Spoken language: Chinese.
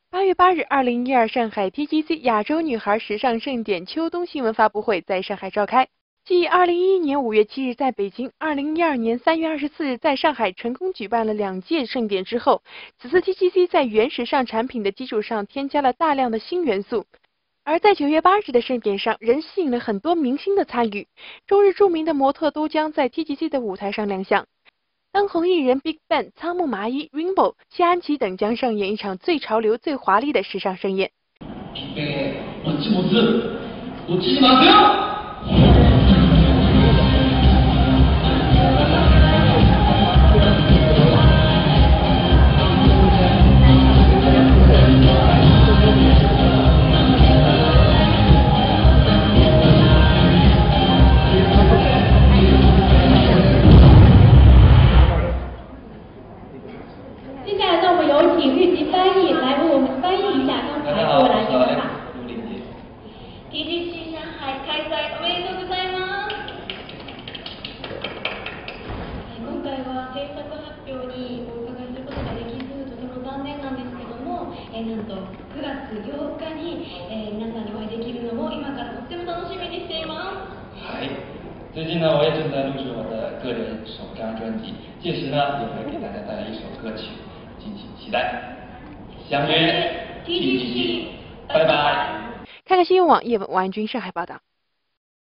8月8日，2012上海 TGC 亚洲女孩时尚盛典秋冬新闻发布会在上海召开。继2011年5月7日在北京，2012年3月24日在上海成功举办了2届盛典之后，此次 TGC 在原时尚产品的基础上添加了大量的新元素。而在9月8日的盛典上，仍吸引了很多明星的参与，中日著名的模特都将在 TGC 的舞台上亮相。当红艺人 BigBang、仓木麻衣、Rainbow、谢安琪等将上演一场最潮流、最华丽的时尚盛宴。 빅뱅의 멋진 모습 놓치지 마세요! 接下来，让我们有请日籍翻译来为我们翻译一下刚才过来的话。TGC 上海開催おめでとうございます。今回は制作発表にお伺いすることができず、とても残念なんですけども、なんと9月8日に、皆さんにお会いできるのも今からとっても楽しみにしています。 最近呢，我也正在录制我的个人首张专辑，届时呢也会给大家带来一首歌曲，敬请期待。相约 TGC， 拜拜。 看看新闻网叶文、王安军上海报道。